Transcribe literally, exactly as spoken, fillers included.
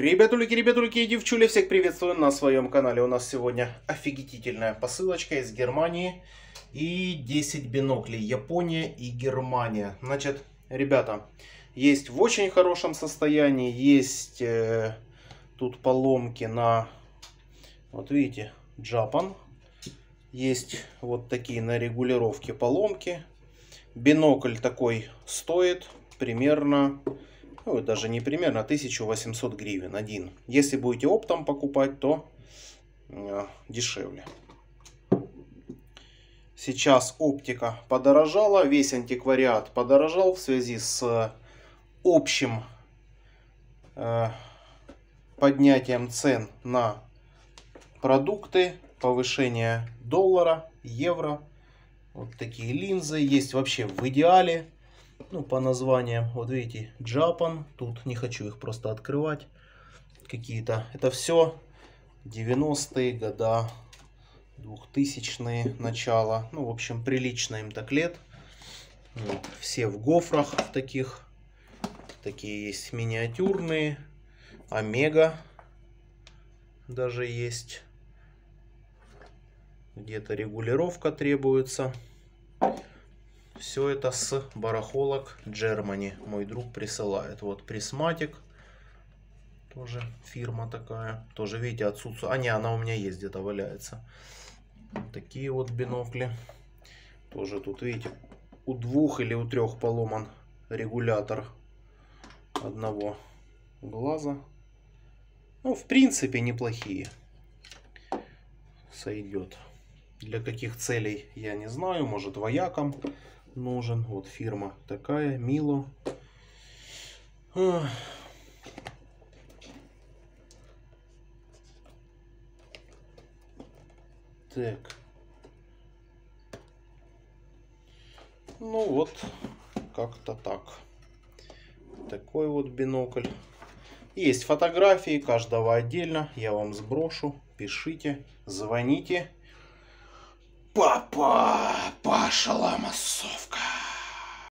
Ребятулики, ребятулики и девчули, всех приветствую на своем канале. У нас сегодня офигительная посылочка из Германии и десять биноклей. Япония и Германия. Значит, ребята, есть в очень хорошем состоянии, есть э, тут поломки на, вот видите, Japan. Есть вот такие на регулировке поломки. Бинокль такой стоит примерно... Ну, даже не примерно, а тысячу восемьсот гривен один. Если будете оптом покупать, то э, дешевле. Сейчас оптика подорожала, весь антиквариат подорожал в связи с общим э, поднятием цен на продукты, повышение доллара, евро. Вот такие линзы есть вообще в идеале. Ну, по названиям, вот видите, Japan, тут не хочу их просто открывать, какие-то, это все девяностые года, двухтысячные начало, ну, в общем, прилично им так лет, вот, все в гофрах в таких, такие есть миниатюрные, Омега даже есть, где-то регулировка требуется. Все это с барахолок Germany. Мой друг присылает. Вот присматик. Тоже фирма такая. Тоже, видите, отсутствует. А, не, она у меня есть, где-то валяется. Вот такие вот бинокли. Тоже тут, видите, у двух или у трех поломан регулятор одного глаза. Ну, в принципе, неплохие. Сойдет. Для каких целей, я не знаю. Может, воякам нужен. Вот фирма такая, Мило. Так. Ну вот, как-то так. Такой вот бинокль. Есть фотографии каждого отдельно. Я вам сброшу. Пишите, звоните. Папа, Паша Ломасовка.